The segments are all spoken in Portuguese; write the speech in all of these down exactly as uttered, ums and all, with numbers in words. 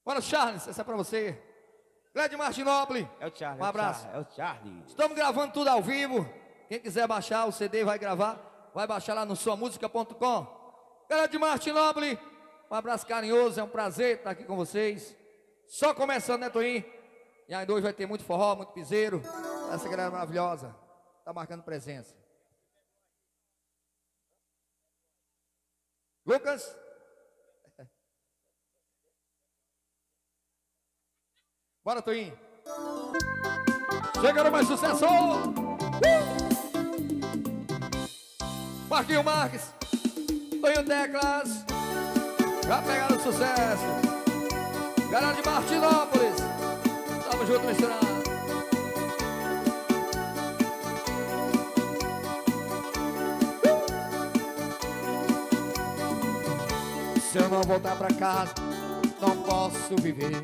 Bora, Charles, essa é pra você. Gled Martinópolis. É o Charlie. Um abraço. É o Charlie. Estamos gravando tudo ao vivo. Quem quiser baixar o C D, vai gravar. Vai baixar lá no sua música ponto com. Gled Martinópolis. Um abraço carinhoso, é um prazer estar aqui com vocês. Só começando, né, Toinho? E ainda hoje vai ter muito forró, muito piseiro. Essa galera maravilhosa tá marcando presença. Lucas. Bora, Toinho. Chegando mais sucesso. Uh! Marquinho Marques, Toinho Teclas. Já pegaram o sucesso. Galera de Martinópolis. Tamo junto misturando. Uh! Se eu não voltar pra casa, não posso viver.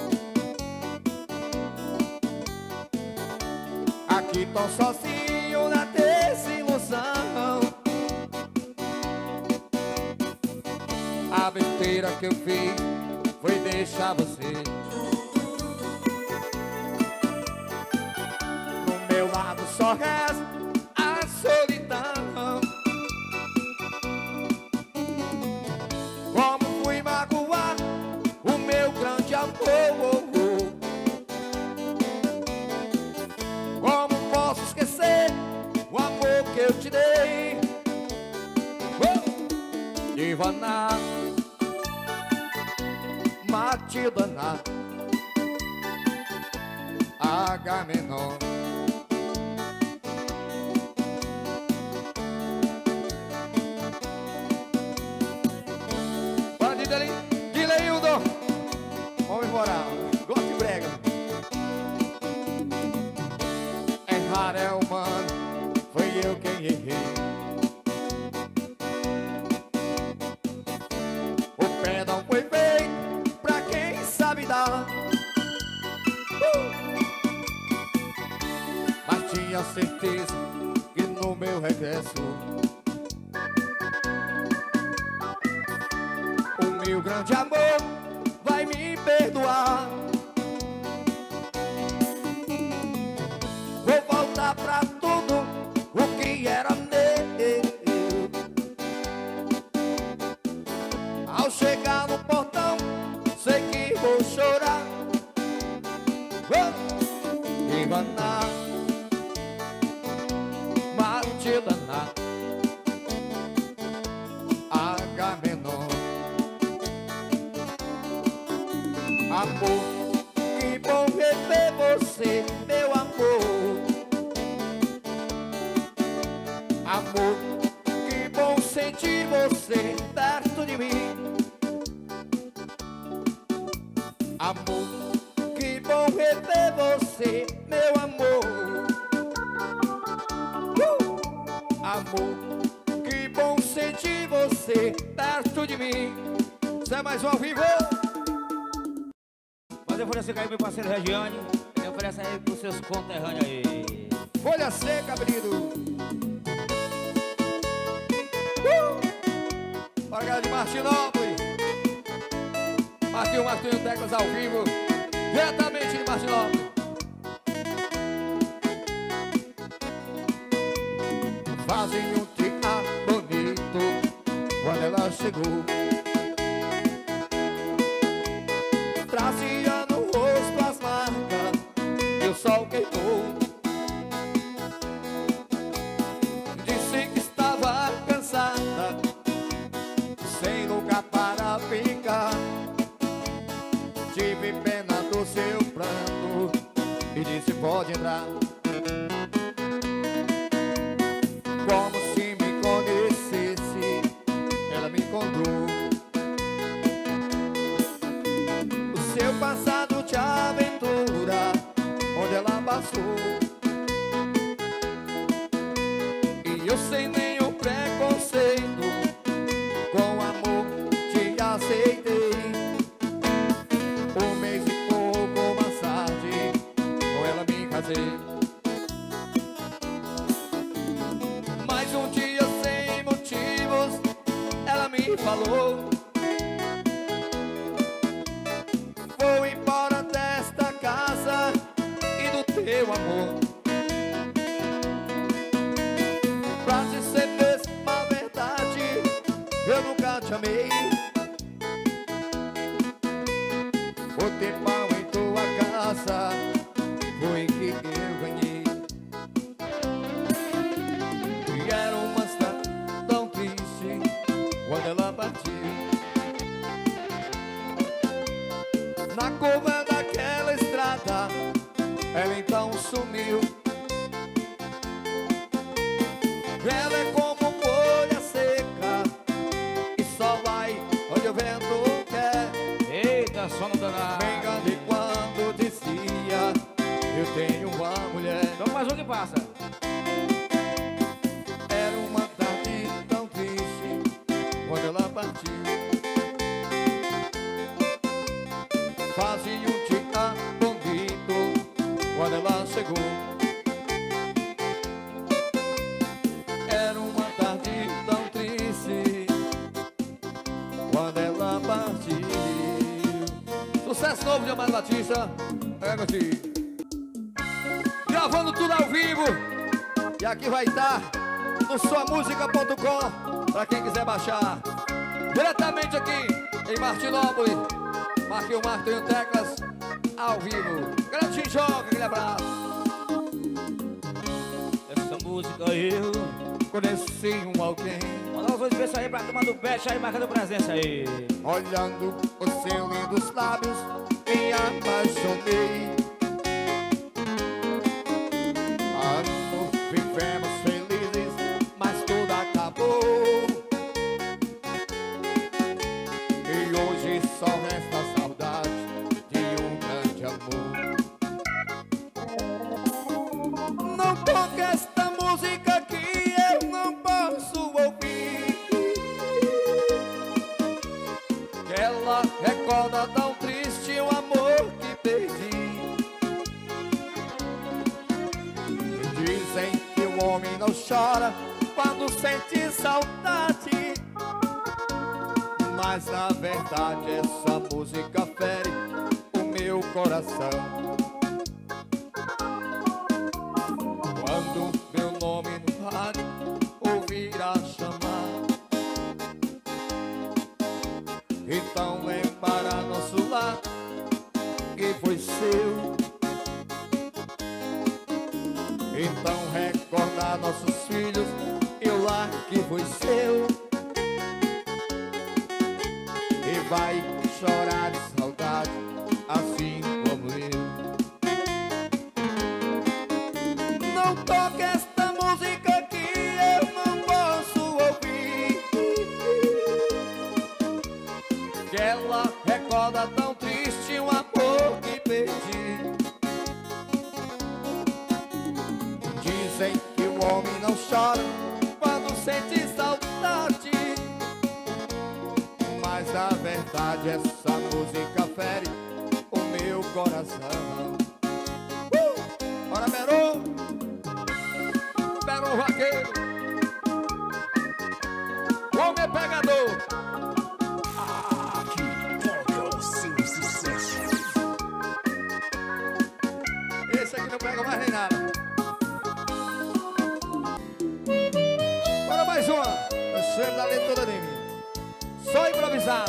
Aqui tô sozinho na desilusão. A besteira que eu fiz foi deixar você. No meu lado só resta a solidão. Como fui magoar o meu grande amor. Como posso esquecer o amor que eu te dei? Oh! Ivana, Matidana, H menor. Bora de Dele, de Leildo. Homem moral, gosto de brega. Errar é humano, foi eu quem errei. O perdão foi feito pra quem sabe dar. uh! Mas tinha certeza que no meu regresso o meu grande amor vai me perdoar. Vou voltar pra tudo o que era meu. Ao chegar no portão, sei que vou chorar. Oh! Ivana, Matilana, H menor. Amor, que bom rever você, meu amor. Amor, que bom sentir você perto de mim. Amor, que bom rever você, meu amor. uh! Amor, que bom sentir você perto de mim. Isso é mais um ao vivo. Mas eu ofereço aí meu parceiro Regiane. Ele oferece aí pros seus conterrâneos aí. Folha seca, querido. Uh! Para a galera de Martinópolis. Marquinho Martinho Teclas ao vivo, diretamente de Martinópolis. Fazem um teatro bonito quando ela chegou. Trazia no rosto as marcas que o sol queimou. Disse que estava cansada, sem lugar para ficar. Tive pena do seu pranto e disse pode entrar. Como se me conhecesse, ela me contou o seu passado de aventura, onde ela passou. E eu sem nenhum preconceito, com amor te aceitei. Um mês e pouco mais tarde, com ela me casei. Mais um dia sem motivos, ela me falou. eu nunca te amei. Botei pau em tua casa, foi que eu ganhei. E era uma cidade tão triste quando ela partiu. Na curva daquela estrada, ela então sumiu. Ela é como folha seca e só vai onde o vento quer. Eita, sono danado. Me enganei quando dizia eu tenho uma mulher. Então mais um que passa. Era uma tarde tão triste quando ela partiu. Fazia um dia bonito quando ela chegou. Era uma tarde tão triste quando ela partiu. Sucesso novo de Amado Batista. Pega aqui. Gravando tudo ao vivo. E aqui vai estar no sua música ponto com para quem quiser baixar. Diretamente aqui em Martinópolis. Marquinho Martin Teclas ao vivo. Grande joga, aquele abraço. Essa música eu Conheci um alguém mandar os dois beijos aí pra turma do pet aí, marcando presença aí. olhando os seus lindos lábios, me apaixonei. Anos vivemos felizes, mas tudo acabou. E hoje só resta a saudade de um grande amor. Não toque esta música que eu não posso ouvir, que ela recorda tão triste o amor que perdi. Dizem que o homem não chora quando sente saudade, mas na verdade essa música fere o meu coração. Quando meu nome no rádio ouvirá chamar, então lembrará nosso lar que foi seu. Então recordar nossos filhos e o lar que foi seu. E vai chorar de saudade assim como eu. Não toque esta música que eu não posso ouvir, que ela recorda tão triste um amor que perdi. Dizem que o homem não chora quando sente saudade, mas na verdade essa música fere o meu coração. Uh! Bora, Beru! Beru vaqueiro! O homem é pegador! Aqui toca o seu sucesso. Esse aqui não pega mais nem nada. Bora mais uma! Eu sempre da letra toda de mim. Só improvisado.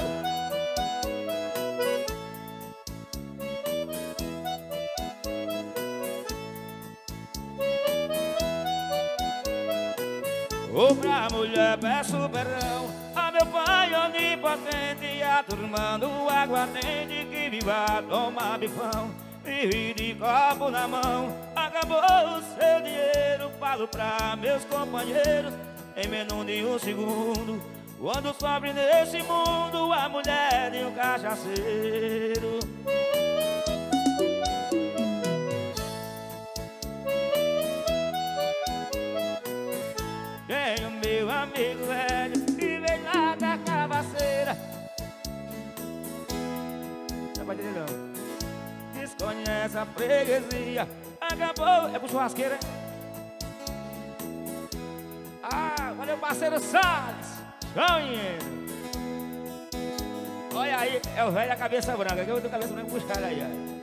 Ô, pra mulher peço perdão a meu pai onipotente e a turma do aguardente que viva tomar bifão. Vive de copo na mão, acabou o seu dinheiro. Falo pra meus companheiros em menos de um segundo, quando sofre nesse mundo a mulher de um cachaceiro. Tenho meu amigo velho que vem lá da Cavaceira. Não vai entender não. Desconhece a freguesia, acabou, é pro churrasqueiro, hein? Ah, valeu parceiro Salles. Tchau, menino. Olha aí, é o velho da cabeça branca, que eu tenho cabeça branca puxada aí, ó.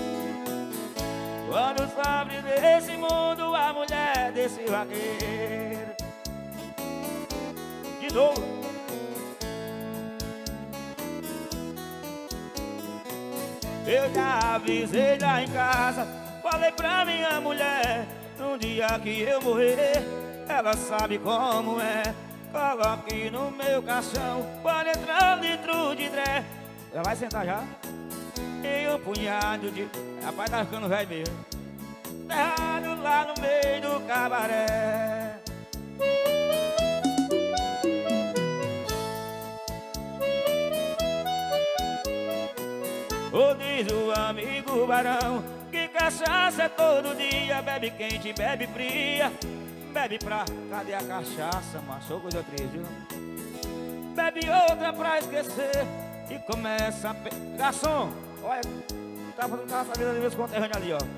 Quando sofre nesse mundo a mulher desse vaqueiro. De novo. Eu já avisei lá em casa, falei pra minha mulher, no dia que eu morrer, ela sabe como é. Coloque no meu caixão, pode entrar um litro de dré. Já vai sentar já? E um punhado de... Rapaz, tá ficando velho mesmo. Errado lá no meio do cabaré. Ô, diz o amigo Barão, que cachaça é todo dia. Bebe quente, bebe fria. Bebe pra... Cadê a cachaça, macho? Ô, coisa triste, viu? Bebe outra pra esquecer. E começa a... Pe... Garçom, olha, não tava, não tava sabendo ali meus conterrâneos ali, ó.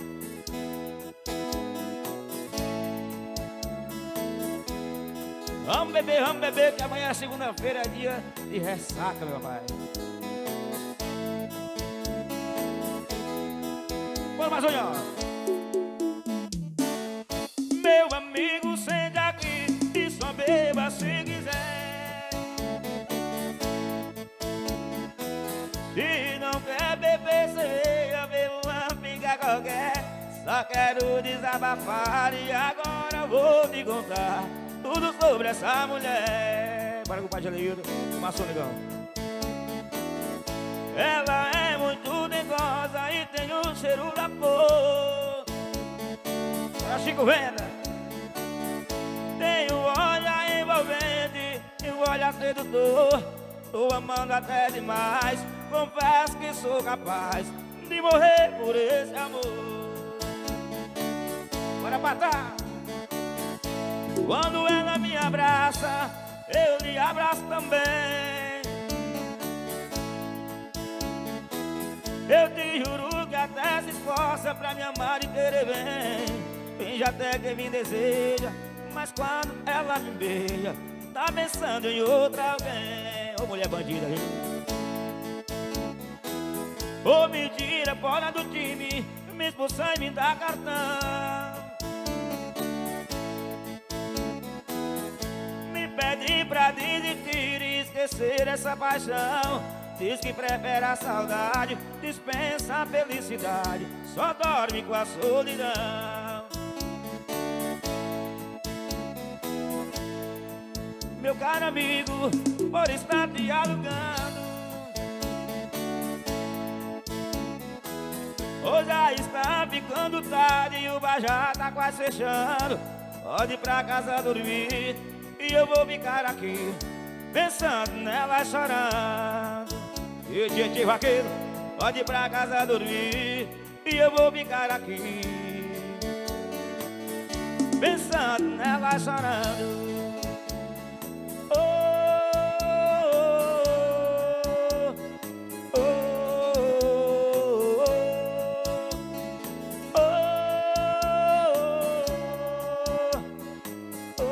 Vamos beber, vamos beber, que amanhã é segunda-feira, é dia de ressaca, meu pai. Bora, Mazonha. Meu amigo, sente aqui e só beba se quiser. Se não quer beber cerveja, beba uma pinga qualquer. Só quero desabafar e agora vou te contar tudo sobre essa mulher. Bora com o pai de Aleildo, Maçom Negão. Ela é muito dengosa e tem o cheiro da flor. Para Chico Venda. Tem o olhar envolvente e o olhar sedutor. Tô amando até demais, confesso que sou capaz de morrer por esse amor. Bora patar. Quando ela me abraça, eu lhe abraço também. Eu te juro que até se esforça pra me amar e querer bem. Finge até que me deseja, mas quando ela me beija, tá pensando em outra alguém. Ô, mulher bandida aí. Ô, mentira, fora do time, me expulsar e me dar cartão. Pede pra desistir e esquecer essa paixão. Diz que prefere a saudade, dispensa a felicidade, só dorme com a solidão. Meu caro amigo, por estar te alugando, hoje já está ficando tarde e o bar já tá quase fechando. Pode ir pra casa dormir e eu vou ficar aqui pensando nela chorando. E o tio vaqueiro, pode ir pra casa dormir e eu vou ficar aqui pensando nela chorando. Oh, oh, oh, oh,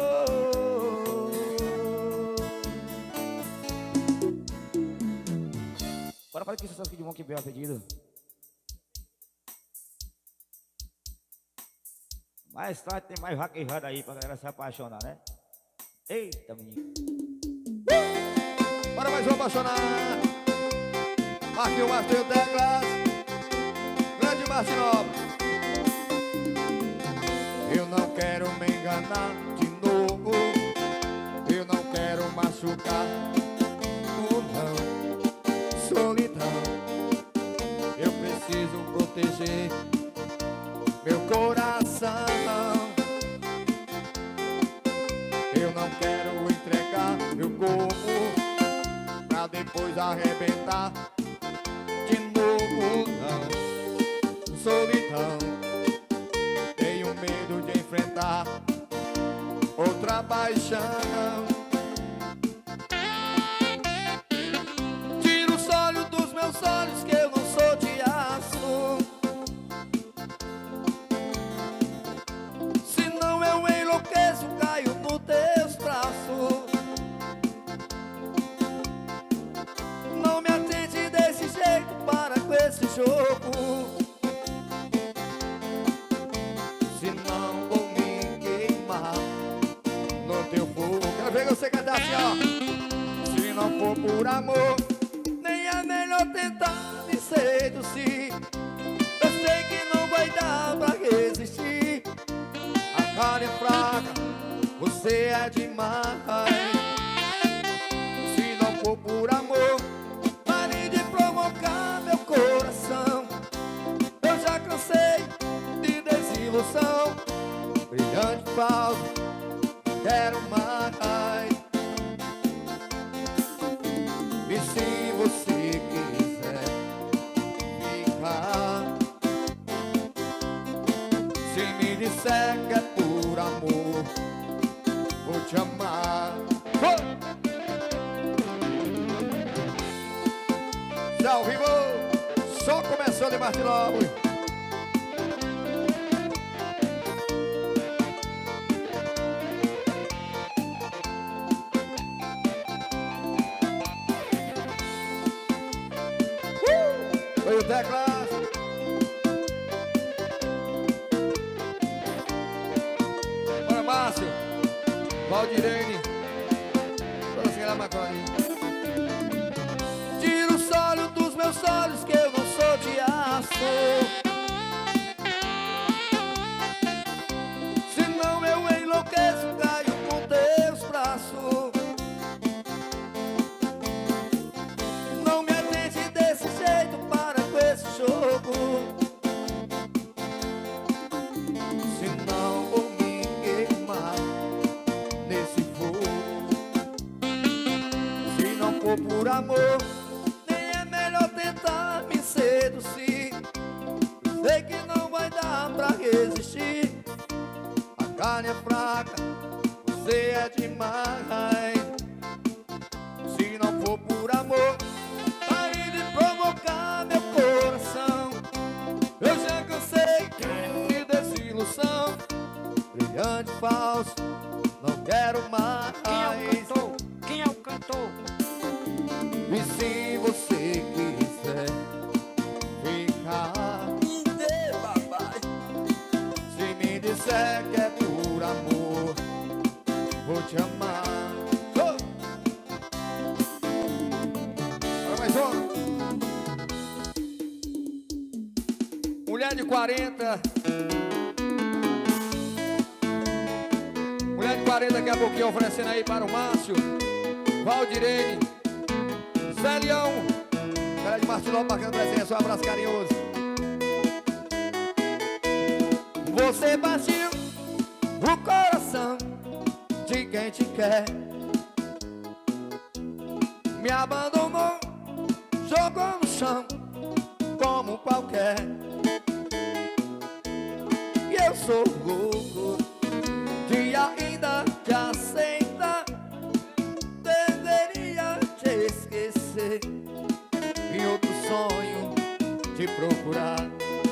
bora fazer que aqui de bom que bem pedido. Mais tarde tem mais vaquejada aí pra galera se apaixonar, né? Eita, menino. Bora mais um apaixonar. Marquinhos Martinho Teclas, grande Martin Nobre. Eu não quero me enganar de novo, eu não quero machucar. Oh, não, solidão. Eu preciso proteger meu coração. Eu não quero entregar meu corpo pra depois arrebentar de novo, não. Solidão. Tenho medo de enfrentar outra paixão. Tira o olhos dos meus olhos que eu não sou de aço. Senão eu enlouqueço, caio no teus braços. Não me atende desse jeito, para com esse jogo. Senão vou me queimar no teu fogo. Quero ver você cantar assim, ó. Se não for por amor, nem é melhor tentar me ser. você é demais. Se não for por amor, pare de provocar meu coração. Eu já cansei de desilusão, brilhante falso, quero mais. E se você quiser ficar, se me disser que é por amor, vou te amar. Já ao vivo, só começou de Martin Nobre. Foi o teclado. Bora, Márcio, Valdirene, toda senhora Macaulay. Tira o sólio dos meus olhos que eu não sou de aço, senão eu enlouqueço, caio com teus braços. Não me atende desse jeito, para com esse jogo, senão vou me queimar nesse fogo. Se não for por amor, nem é melhor tentar me seduzir. Sei que não vai dar pra resistir, a carne é fraca, você é demais. Se não for por amor, pare de provocar meu coração. Eu já cansei de desilusão, brilhante falso, não quero mais. Quem é o cantor? Quem é o cantor? E se você quiser ficar, se me disser que é por amor, vou te amar. Oh! Agora mais uma. Mulher de quarenta. Mulher de quarenta, daqui a pouquinho oferecendo aí para o Márcio, Valdirene, Zé Leão, cara de Martin Lopes, bacana presença, um abraço carinhoso. Você batiu o coração de quem te quer, me abandonou, jogou no chão como qualquer. E eu sou louco de ainda te aceitar, deveria te esquecer, em outro sonho te procurar.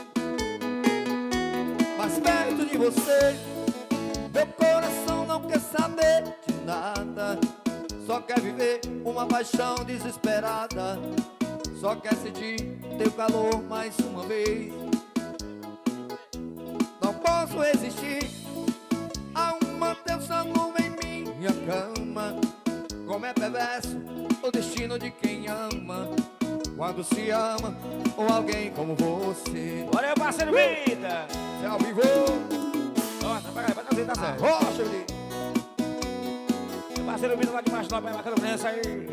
Mas perto de você, meu coração não quer saber de nada, só quer viver uma paixão desesperada, só quer sentir teu calor mais uma vez. Não posso resistir a uma tensão em minha cama. Como é perverso o destino de quem ama, quando se ama ou alguém como você. Olha o parceiro Vida. É ao vivo. Nossa, vai, vai trazer, tá certo. Rocha, Vili. O parceiro Vida lá de Martin Lopes, bacana presença aí.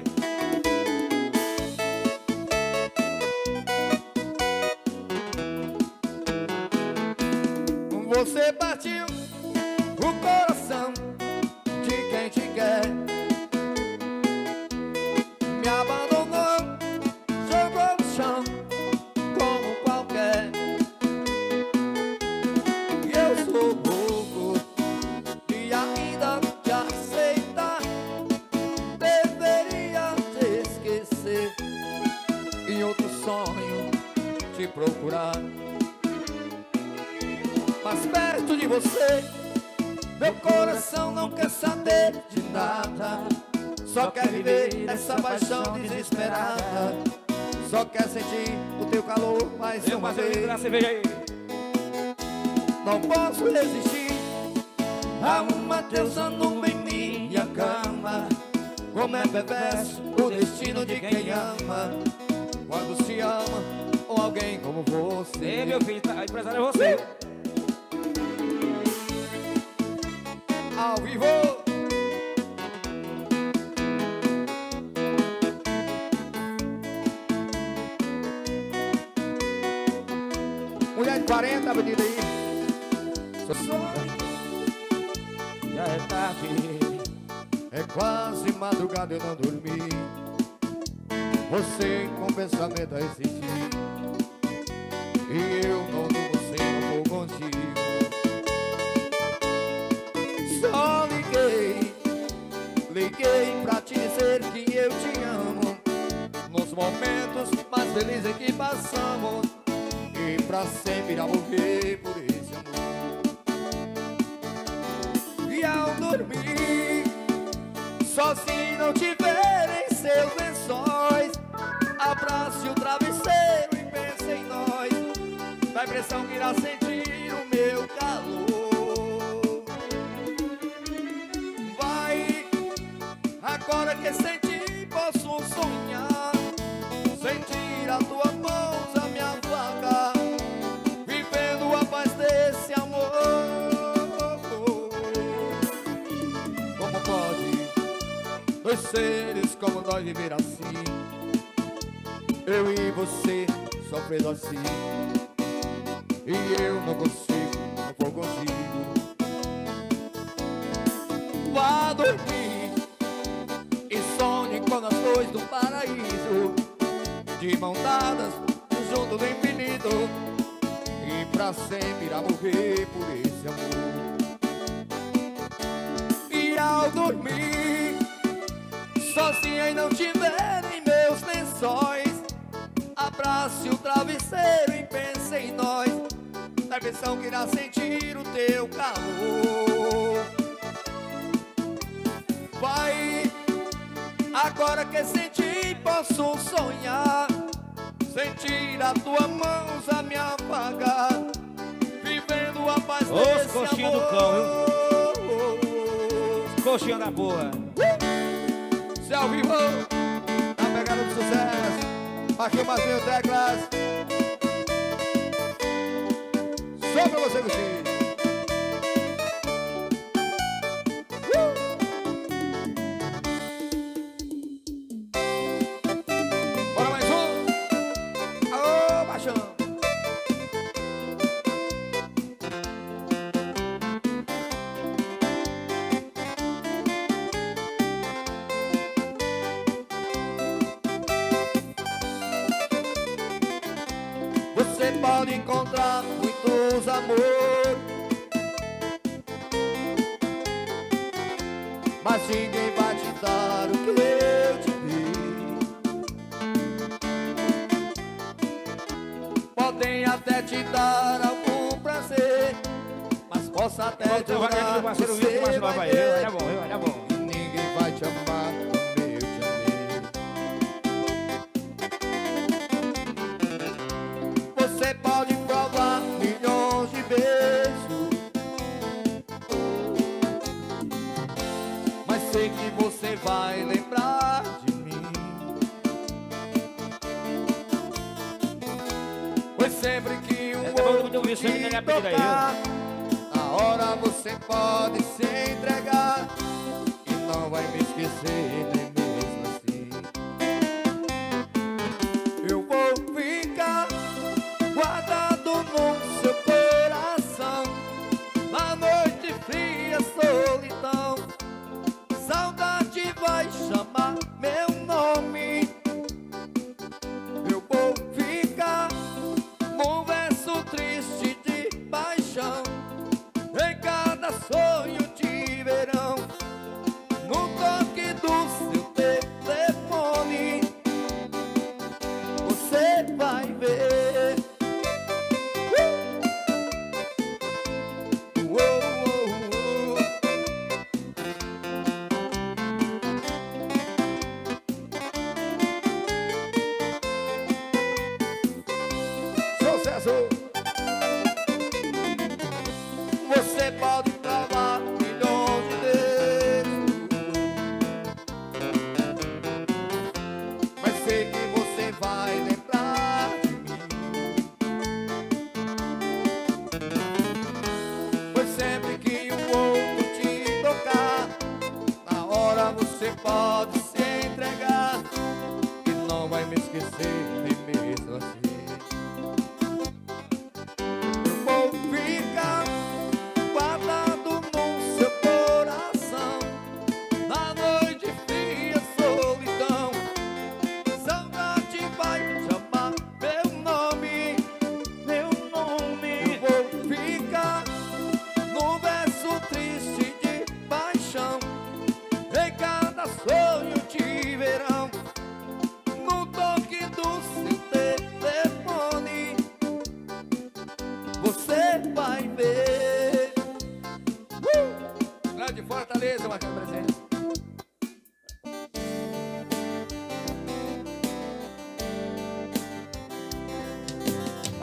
Você partiu o coração de quem te quer, me abandonou, jogou no chão como qualquer. E eu sou louco de ainda te aceitar, deveria te esquecer, em outro sonho te procurar. Mas perto de você, meu coração não quer saber de nada, só quer viver essa paixão desesperada, só quer sentir o teu calor mais uma vez. Não posso resistir a uma deusa numa em minha cama. Como é perverso o destino de quem ama, quando se ama ou alguém como você. Ei, meu filho, a empresária é você. Ao vivo. sete quarenta, Avenida aí. Já é tarde. É quase madrugada, eu não dormi. Você com pensamento a existir, e eu não durmo sem não vou contigo. Só liguei, liguei pra te dizer que eu te amo, nos momentos mais felizes que passamos, e pra sempre irá morrer por esse amor. E ao dormir, sozinho não te ver em seus lençóis, abrace o travesseiro e pense em nós, da impressão que irá sentir o meu calor. Vai, agora que senti, posso sonhar, sentir a tua mão a me afagar, vivendo a paz desse amor. Como pode dois seres como nós viver assim, eu e você sofrendo assim, e eu não consigo, não vou contigo. Vá dormir e sonhe com nós dois no paraíso, de mão dadas, junto no infinito, e pra sempre irá morrer por esse amor. E ao dormir, sozinha e não te ver em meus lençóis, abrace o travesseiro e pense em nós, da impressão que irá sentir o teu calor. Vai, agora que senti, posso sonhar, sentir a tua mão a me apagar, vivendo a paz Os desse coxinhos amor. do cão, viu? Coxinha da boa. Se ao vivo, na pegada do sucesso, aqui o Marcinho Teclas, só pra você curtir. Uh! Bora mais um. Aô, baixão. Você pode encontrar muitos amores, mas ninguém vai te dar o que eu te dei. Podem até te dar algum prazer, mas possa até te Eu vou aqui do parceiro Vitor, mas não vai ver. Olha bom, olha bom. E ninguém vai te amar como eu te amei. Você pode provar milhões de beijos, mas sei que você vai lembrar de mim, pois sempre que um Essa é outro muito isso, te ele tem a pedida aí, tocar, na hora você pode se entregar e não vai me esquecer nem mesmo assim. Eu vou ficar guardado no seu coração, na noite fria, solidão, saudade vai chamar meu nome. Eu vou ficar num verso triste de paixão, em cada sonho de verão, no toque do seu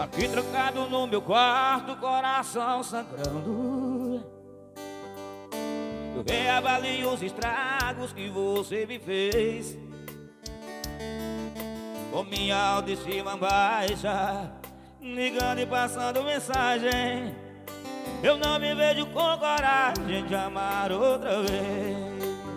aqui trancado no meu quarto, coração sangrando. Eu reavalio os estragos que você me fez, com minha autoestima baixa, ligando e passando mensagem. Eu não me vejo com coragem de amar outra vez.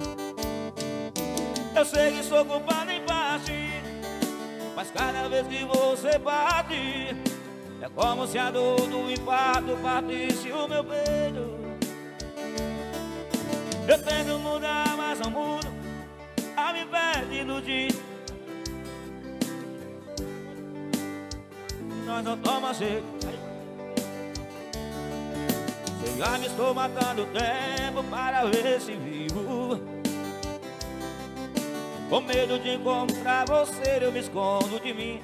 Eu sei que sou culpado em parte, mas cada vez que você bate, é como se a dor do infarto partisse o meu peito. Eu tento mudar, mas não mudo, ao invés de iludir. Nós não tomamos jeito. Eu já me estou matando o tempo para ver se vivo. Com medo de encontrar você, eu me escondo de mim.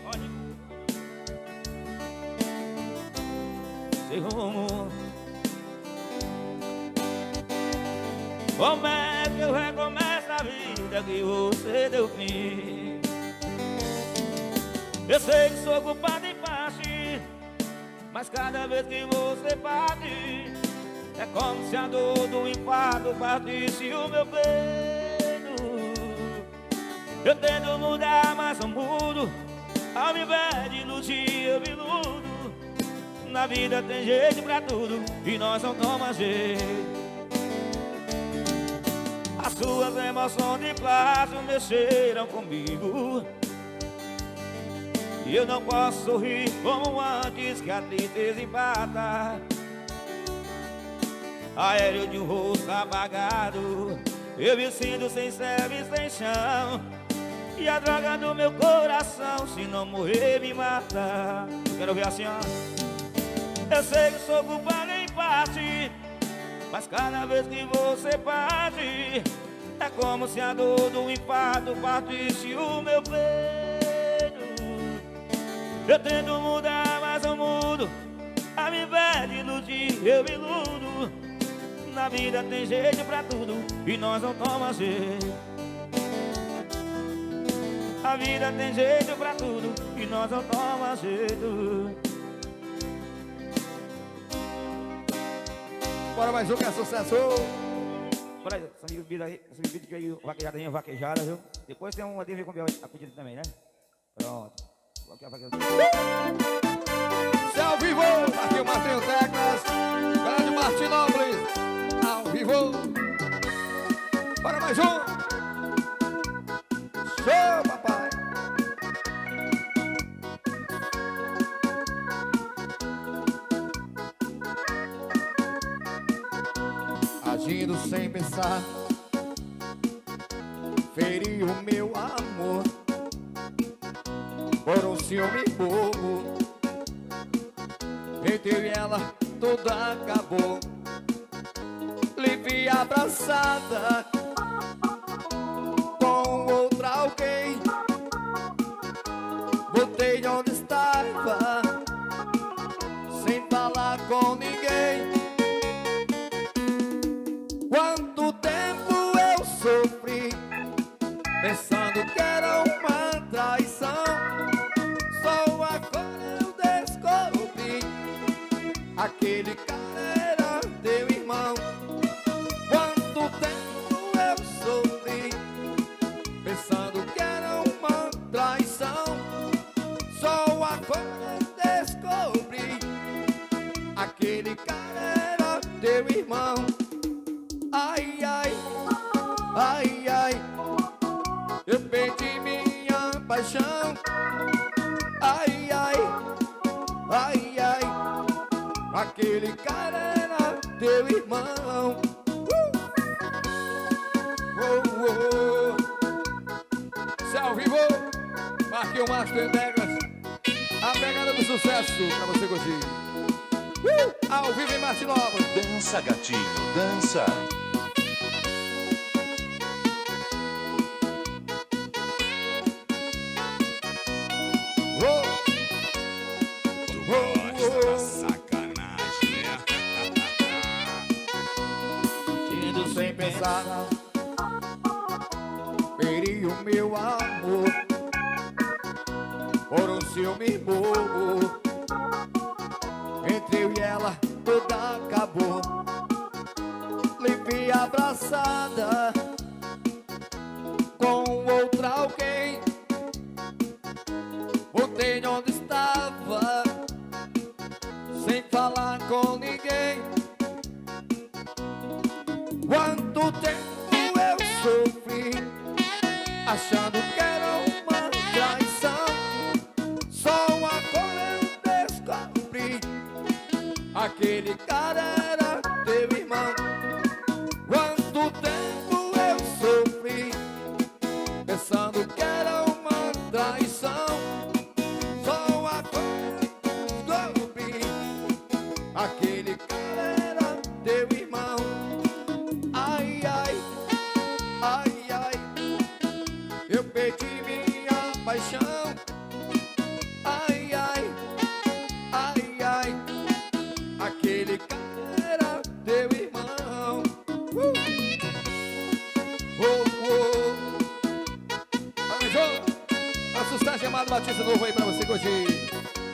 Sem rumo. Como é que eu recomeço a vida que você deu fim? Eu sei que sou culpado em parte, mas cada vez que você bate, é como se a dor do infarto partisse o meu peito. Eu tento mudar, mas não mudo, ao invés de iludir, eu me iludo. Na vida tem jeito pra tudo e nós não tomamos jeito. As suas emoções de plástico mexeram comigo, e eu não posso sorrir como antes, que a tristeza empata. Aéreo de um rosto apagado, eu me sinto sem céu e sem chão, e a droga do meu coração, se não morrer me mata. Quero ver assim, ó. Eu sei que sou culpado em parte, mas cada vez que você parte, é como se a dor do infarto partisse o meu peito. Eu tento mudar, mas não mudo, ao invés de iludir, eu me iludo. Na vida tem jeito pra tudo e nós não tomamos jeito. A vida tem jeito pra tudo e nós não tomamos jeito. Bora mais um que é sucesso. Bora aí, essa bebida aí, essa bebida que aí, vaquejadinha, vaquejada, viu? Depois tem uma D V com a pedida também, né? Pronto. Isso é ao vivo, aqui o Martinho Teclas, grande Martin Nobles, ao vivo. Bora mais um. Show, papai. Agindo sem pensar, feriu o meu amor por um ciúme bobo. Entre eu e ela tudo acabou. Lhe vi abraçada com outra alguém. Voltei de onde estava sem falar com ninguém. Quanto tempo eu sofri pensando que era uma traição. Só agora eu descobri, aquele cara era teu irmão. Quanto tempo eu sofri pensando que era uma traição. Só agora eu descobri, aquele cara era teu irmão. Ai, ai, ai, ai, eu perdi minha paixão. Ai, ai, ai, ai, aquele cara era teu irmão. uh! Oh, oh. Se ao vivo, Marquinhos Master Integras, a pegada do sucesso pra você curtir. uh! Ao vivo em Martin Nova. Dança, gatinho, dança. Sem pensar, feri o meu amor por um ciúme bobo. Entre eu e ela tudo acabou. Lhe vi abraçada com outra alguém. Voltei onde estava sem falar com ninguém. Quanto tempo eu sofri achando que era uma traição. Só agora eu descobri aquele cara era teu irmão. Quanto tempo eu sofri pensando que era uma traição. Só agora eu descobri aquele cara era teu irmão. Ai, ai, ai, ai, eu perdi minha paixão. Ai, ai, ai, ai, aquele cara era teu irmão. uh. Oh, oh. Arranjou? Assustar chamado Batista novo aí pra você curtir.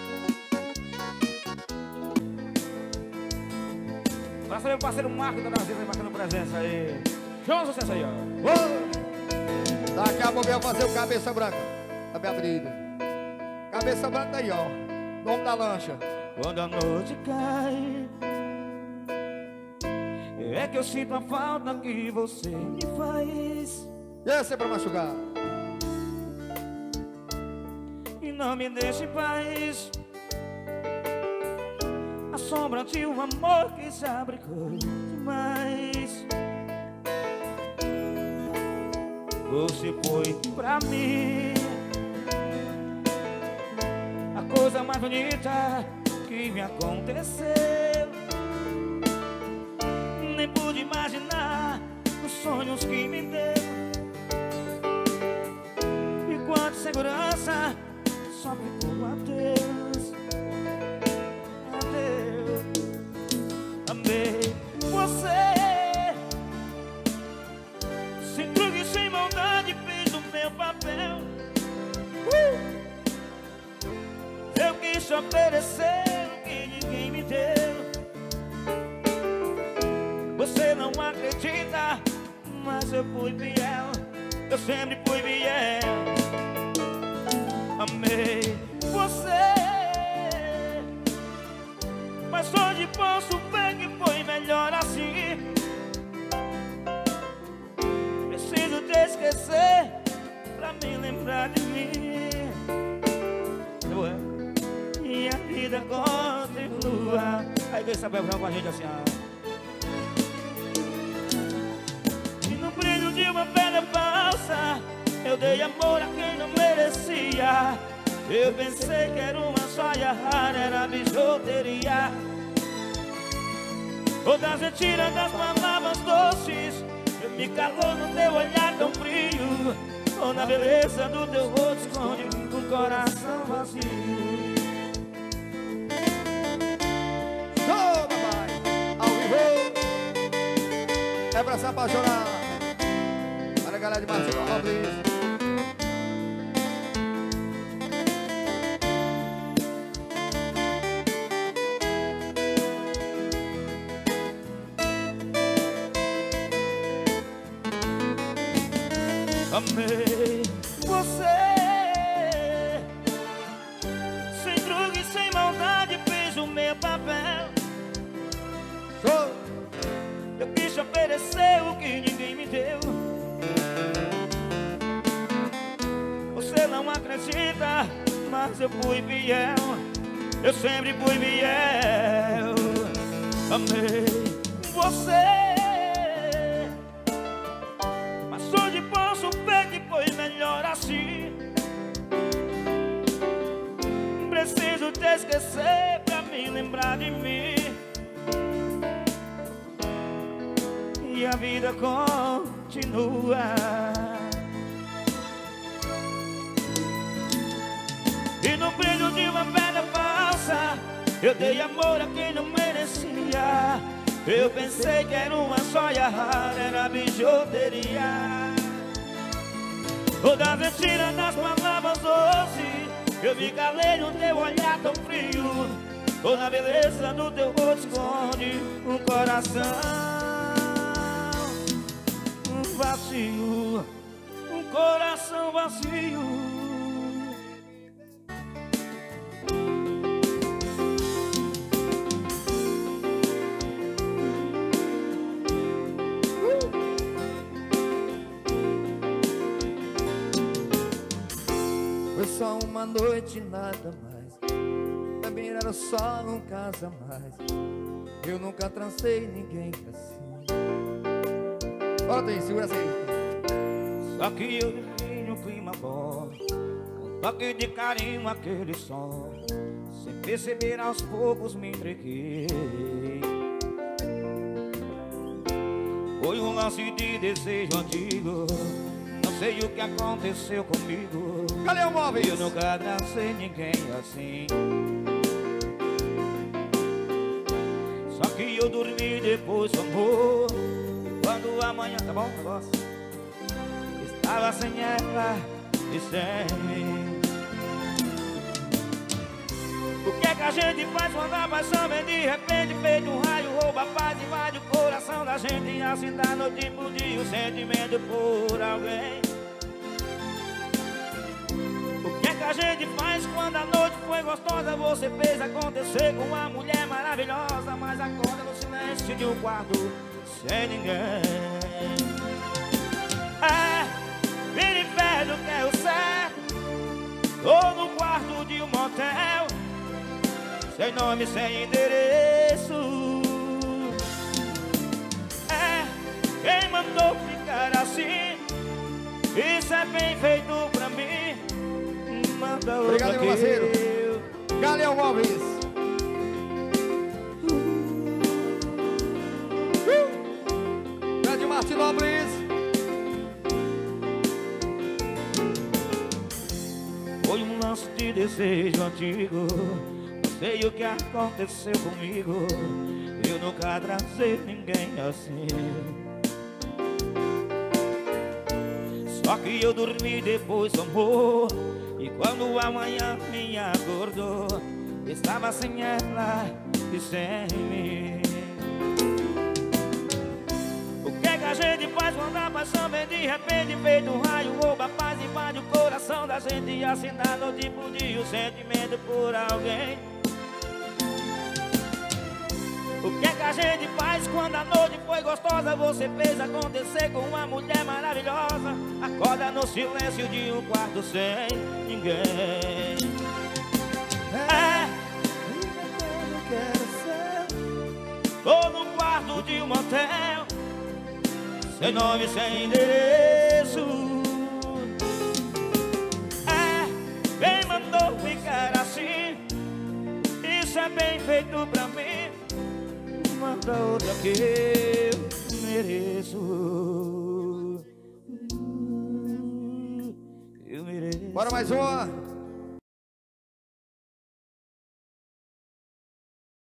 Pra saber o parceiro Marco da Brasil, marcando presença aí. Show de sucesso aí, ó. Oh. Daqui a pouco eu vou fazer o Cabeça Branca. Tá bem abrido. Cabeça Branca aí, ó. Nome da lancha. Quando a noite cai, é que eu sinto a falta que você me faz. E esse é pra machucar. E não me deixe em paz. A sombra de um amor que se abrigou demais. Você foi pra mim a coisa mais bonita que me aconteceu. Nem pude imaginar os sonhos que me deu. E quanto segurança só ficou adeus. Adeus. Amei você. Sem truque, sem maldade, fiz o meu papel. uh! Eu quis te oferecer o que ninguém me deu. Você não acredita, mas eu fui fiel. Eu sempre fui fiel. Amei você, mas hoje posso ver que foi melhor assim. Preciso te esquecer pra me lembrar de mim. E a vida continua. Aí quem sabe com a gente assim, ó. E no brilho de uma velha falsa eu dei amor a quem não merecia. Eu pensei que era uma joia rara, era bijuteria. Todas as mentiras das palavras doces me calou no teu olhar tão frio. Ou na beleza do teu rosto esconde um coração vazio. Show, papai! Ao vivo! É pra se apaixonar. Para a galera de Martinho Nobre. Amei você. Sem truque, sem maldade, fiz o meu papel. Show! Eu quis te oferecer o que ninguém me deu. Você não acredita, mas eu fui fiel. Eu sempre fui fiel. Amei você, mas hoje posso ver que foi melhor assim. Preciso te esquecer pra me lembrar de mim. E a vida continua. E no brilho de uma velha falsa eu dei amor a quem não merecia. Eu pensei que era uma joia rara, era bijuteria. Todas as mentiras das palavras doces Eu me calei no teu olhar tão frio. Toda a beleza do teu rosto esconde um coração vazio, um coração vazio. Foi só uma noite, nada mais. Também era só um caso a mais. Eu nunca transei ninguém assim. Bota aí, segura essa aí. Só que eu defino um clima bom, um toque de carinho, aquele som. Sem perceber, aos poucos me entreguei. Foi um lance de desejo antigo. Não sei o que aconteceu comigo. Cadê o móvel? Eu nunca abracei ninguém assim. Só que eu dormi depois do amor. E quando amanhã, tá bom, negócio? Estava sem ela e sem mim. O que é que a gente faz quando a paixão vem de repente? Feito um raio, rouba a paz, invade o coração da gente. E assim da noite pro dia o sentimento por alguém. O que é que a gente faz quando a noite foi gostosa? Você fez acontecer com uma mulher maravilhosa, mas acorda no silêncio de um quarto sem ninguém. É, vira inferno que é o certo. Tô no quarto de um motel, sem nome, sem endereço. É, quem mandou ficar assim? Isso é bem feito pra mim. Manda outra. Obrigado, meu parceiro. Galeão Móveis. Uh! Grande Martinópolis. Foi um lance de desejo antigo. Não sei o que aconteceu comigo. Eu nunca abracei ninguém assim. Só que eu dormi depois do amor. E quando amanhã me acordou, estava sem ela e sem mim. O que é que a gente faz quando a paixão vem de repente? Feito um raio, rouba a paz, invade o coração da gente. E assim da noite pro dia o sentimento por alguém. O que é que a gente faz quando a noite foi gostosa? Você fez acontecer com uma mulher maravilhosa. Acorda no silêncio de um quarto sem ninguém. É, Eu quero ser. tô no quarto de um motel, sem nome, sem endereço. É, quem mandou ficar assim? Isso é bem feito pra mim. Manda outra que eu mereço. Eu mereço. Bora mais uma.